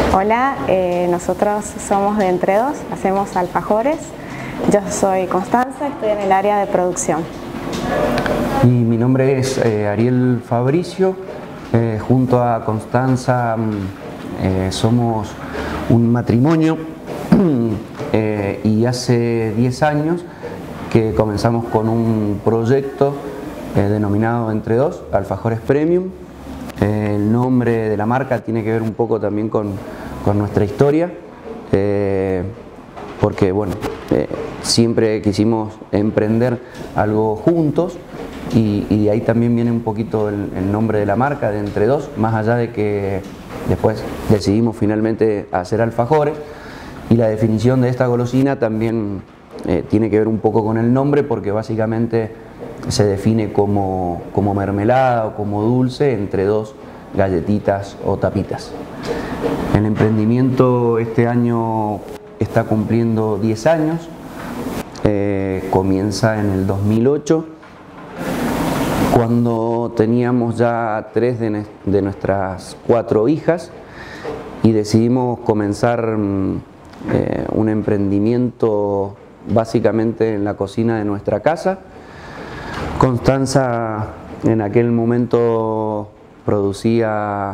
Hola, nosotros somos de Entre Dos, hacemos alfajores. Yo soy Constanza, estoy en el área de producción. Y mi nombre es Ariel Fabricio. Junto a Constanza somos un matrimonio y hace 10 años que comenzamos con un proyecto denominado Entre Dos, Alfajores Premium. El nombre de la marca tiene que ver un poco también con nuestra historia, porque bueno, siempre quisimos emprender algo juntos y de ahí también viene un poquito el nombre de la marca, de Entre Dos, más allá de que después decidimos finalmente hacer alfajores, y la definición de esta golosina también tiene que ver un poco con el nombre, porque básicamente se define como mermelada o como dulce entre dos galletitas o tapitas. El emprendimiento este año está cumpliendo 10 años, comienza en el 2008, cuando teníamos ya 3 de nuestras 4 hijas y decidimos comenzar un emprendimiento básicamente en la cocina de nuestra casa. Constanza en aquel momento producía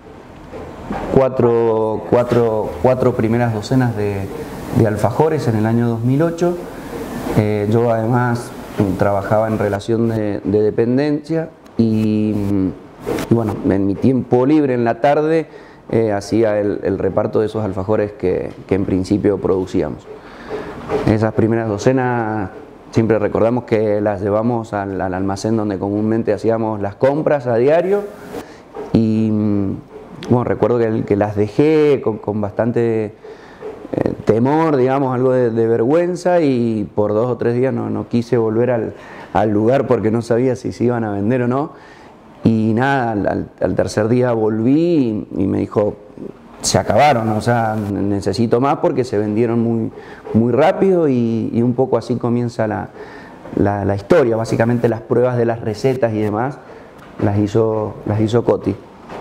cuatro primeras docenas de alfajores en el año 2008. Yo además trabajaba en relación de dependencia y bueno, en mi tiempo libre en la tarde hacía el reparto de esos alfajores que en principio producíamos. Esas primeras docenas siempre recordamos que las llevamos al almacén donde comúnmente hacíamos las compras a diario, y bueno, recuerdo que las dejé con bastante temor, digamos, algo de vergüenza, y por 2 o 3 días no quise volver al lugar porque no sabía si se iban a vender o no. Y nada, al tercer día volví y me dijo: se acabaron, o sea, necesito más porque se vendieron muy rápido, y un poco así comienza la historia. Básicamente las pruebas de las recetas y demás las hizo Coti.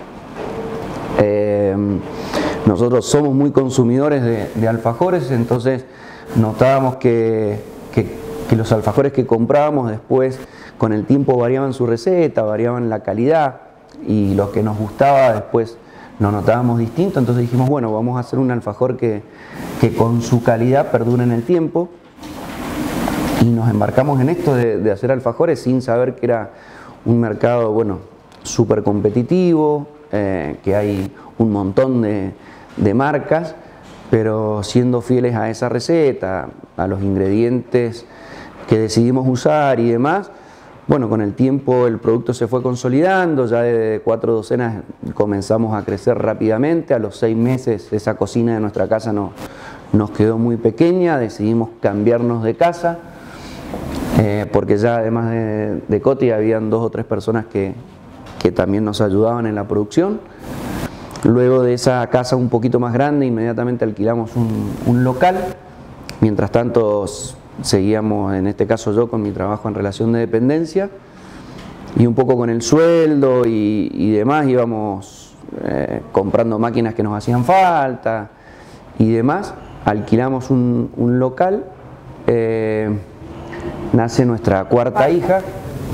Nosotros somos muy consumidores de alfajores, entonces notábamos que los alfajores que comprábamos después con el tiempo variaban su receta, variaban la calidad, y lo que nos gustaba después nos notábamos distinto. Entonces dijimos, bueno, vamos a hacer un alfajor que con su calidad perdure en el tiempo, y nos embarcamos en esto de hacer alfajores sin saber que era un mercado, bueno, súper competitivo, que hay un montón de marcas, pero siendo fieles a esa receta, a los ingredientes que decidimos usar y demás. Bueno, con el tiempo el producto se fue consolidando, ya de 4 docenas comenzamos a crecer rápidamente. A los 6 meses esa cocina de nuestra casa nos quedó muy pequeña, decidimos cambiarnos de casa, porque ya además de Coti habían 2 o 3 personas que también nos ayudaban en la producción. Luego de esa casa un poquito más grande, inmediatamente alquilamos un local. Mientras tanto seguíamos, en este caso yo, con mi trabajo en relación de dependencia, y un poco con el sueldo y demás íbamos comprando máquinas que nos hacían falta y demás. Alquilamos un local, nace nuestra 4ª hija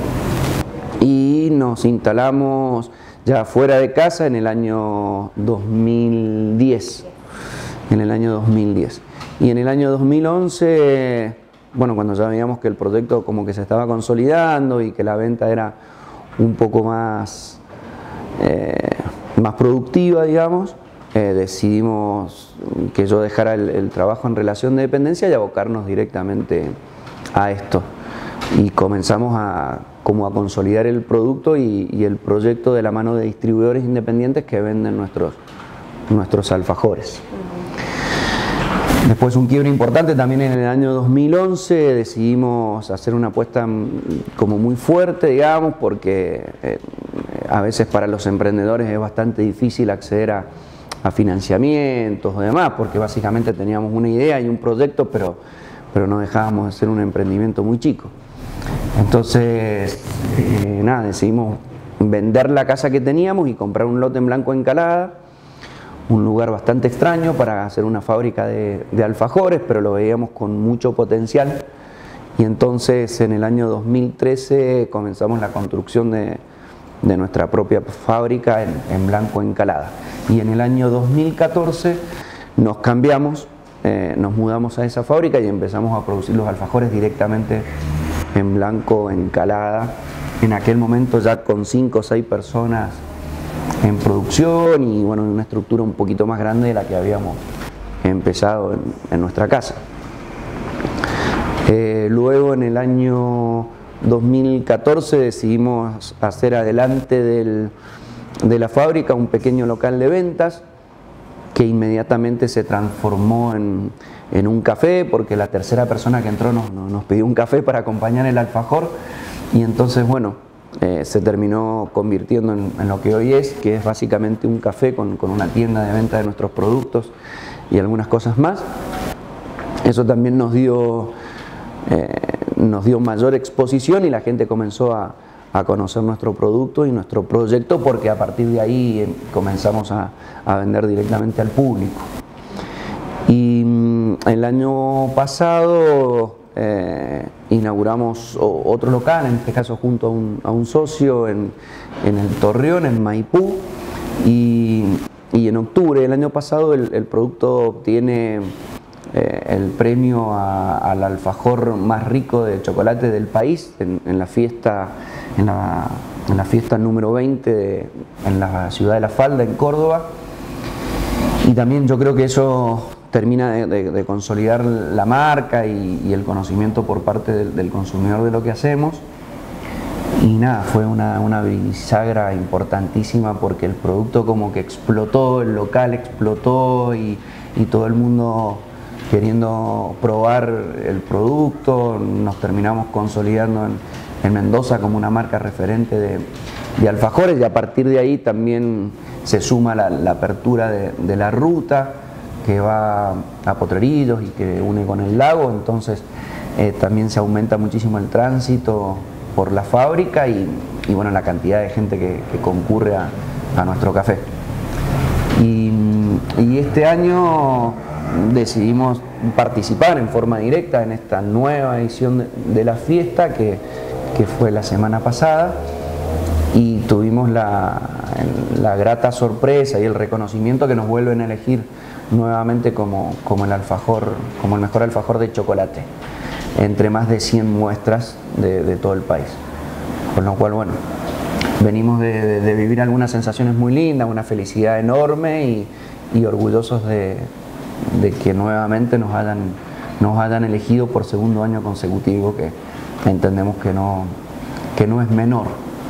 y nos instalamos ya fuera de casa en el año 2010. En el año 2010. Y en el año 2011, bueno, cuando ya veíamos que el proyecto como que se estaba consolidando y que la venta era un poco más productiva, digamos, decidimos que yo dejara el trabajo en relación de dependencia y abocarnos directamente a esto. Y comenzamos a consolidar el producto y el proyecto de la mano de distribuidores independientes que venden nuestros alfajores. Después, un quiebre importante también en el año 2011, decidimos hacer una apuesta como muy fuerte, digamos, porque a veces para los emprendedores es bastante difícil acceder a financiamientos o demás, porque básicamente teníamos una idea y un proyecto, pero no dejábamos de ser un emprendimiento muy chico. Entonces, nada, decidimos vender la casa que teníamos y comprar un lote en blanco encalada, un lugar bastante extraño para hacer una fábrica de alfajores, pero lo veíamos con mucho potencial. Y entonces en el año 2013 comenzamos la construcción de nuestra propia fábrica en Blanco Encalada. Y en el año 2014 nos cambiamos, nos mudamos a esa fábrica y empezamos a producir los alfajores directamente en Blanco Encalada. En aquel momento ya con 5 o 6 personas en producción y bueno, una estructura un poquito más grande de la que habíamos empezado en nuestra casa. Luego en el año 2014 decidimos hacer adelante de la fábrica un pequeño local de ventas que inmediatamente se transformó en un café, porque la tercera persona que entró nos pidió un café para acompañar el alfajor, y entonces bueno, se terminó convirtiendo en lo que hoy es, que es básicamente un café con una tienda de venta de nuestros productos y algunas cosas más. Eso también nos dio mayor exposición y la gente comenzó a conocer nuestro producto y nuestro proyecto, porque a partir de ahí comenzamos a vender directamente al público. Y el año pasado inauguramos otro local, en este caso junto a un socio en el Torreón, en Maipú, y en octubre del año pasado el producto obtiene el premio al alfajor más rico de chocolate del país en la fiesta número 20 en la ciudad de La Falda, en Córdoba. Y también yo creo que eso termina de consolidar la marca y el conocimiento por parte del consumidor de lo que hacemos. Y nada, fue una bisagra importantísima, porque el producto como que explotó, el local explotó y todo el mundo queriendo probar el producto. Nos terminamos consolidando en Mendoza como una marca referente de alfajores, y a partir de ahí también se suma la apertura de la ruta que va a Potrerillos y que une con el lago. Entonces también se aumenta muchísimo el tránsito por la fábrica y bueno, la cantidad de gente que concurre a nuestro café. Y este año decidimos participar en forma directa en esta nueva edición de la fiesta que fue la semana pasada, y tuvimos la grata sorpresa y el reconocimiento que nos vuelven a elegir nuevamente como el mejor alfajor de chocolate entre más de 100 muestras de todo el país. Con lo cual, bueno, venimos de vivir algunas sensaciones muy lindas, una felicidad enorme y orgullosos de que nuevamente nos hayan elegido por segundo año consecutivo, que entendemos que no es menor.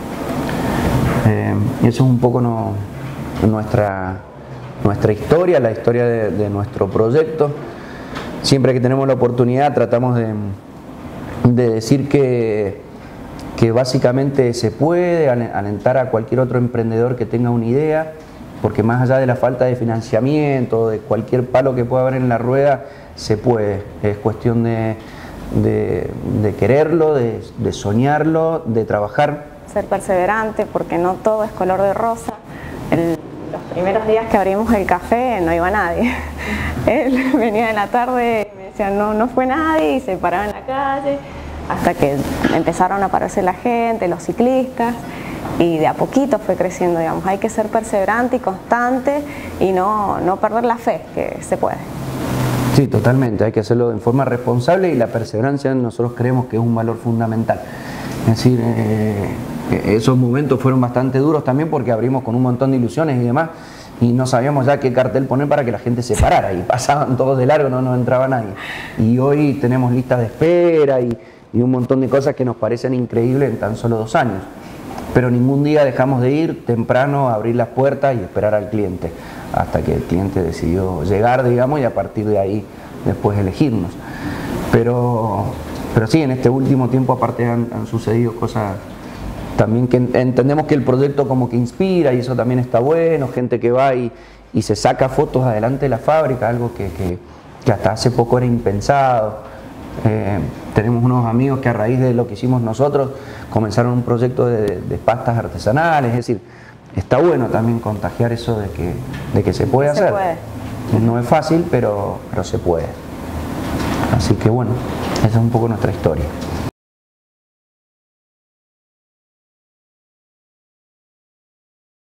Eso es un poco nuestra historia, la historia de nuestro proyecto. Siempre que tenemos la oportunidad tratamos de decir que básicamente se puede alentar a cualquier otro emprendedor que tenga una idea, porque más allá de la falta de financiamiento, de cualquier palo que pueda haber en la rueda, se puede. Es cuestión de quererlo, de soñarlo, de trabajar. Ser perseverante, porque no todo es color de rosa. Los primeros días que abrimos el café no iba nadie. Él venía en la tarde y me decía no fue nadie, y se paraba en la calle, hasta que empezaron a aparecer la gente, los ciclistas, y de a poquito fue creciendo, digamos. Hay que ser perseverante y constante y no perder la fe, que se puede. Sí, totalmente, hay que hacerlo de forma responsable, y la perseverancia nosotros creemos que es un valor fundamental. Es decir, esos momentos fueron bastante duros también, porque abrimos con un montón de ilusiones y demás, y no sabíamos ya qué cartel poner para que la gente se parara, y pasaban todos de largo, no entraba nadie. Y hoy tenemos listas de espera y un montón de cosas que nos parecen increíbles en tan solo 2 años. Pero ningún día dejamos de ir temprano a abrir las puertas y esperar al cliente, hasta que el cliente decidió llegar, digamos, y a partir de ahí después elegirnos. Pero sí, en este último tiempo aparte han sucedido cosas también que entendemos que el proyecto como que inspira, y eso también está bueno, gente que va y se saca fotos adelante de la fábrica, algo que hasta hace poco era impensado. Tenemos unos amigos que a raíz de lo que hicimos nosotros comenzaron un proyecto de pastas artesanales, es decir, está bueno también contagiar eso de que se puede hacer. No es fácil, pero se puede. Así que bueno, esa es un poco nuestra historia.